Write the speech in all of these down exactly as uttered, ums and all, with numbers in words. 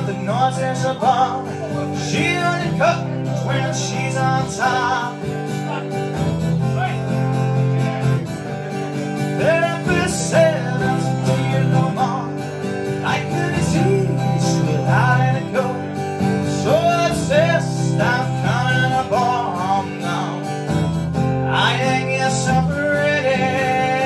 the noises above. She only curtains when she's on top. Therapist said I was doing no more. I couldn't see without any go. So obsessed, I'm coming up on now. I ain't get separated.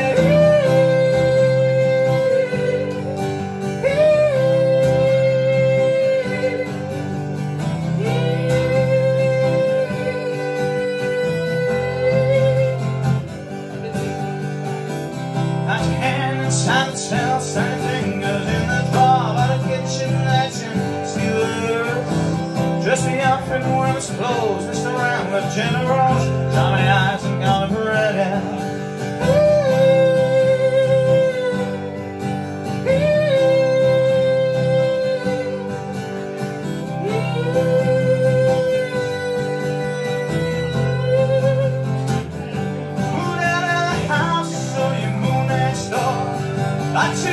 Inside the cell, sunny fingers in the drawer by the kitchen lights and steal the roof. Dress me up in women's clothes, messed around with generals, Johnny eyes and got it ready. I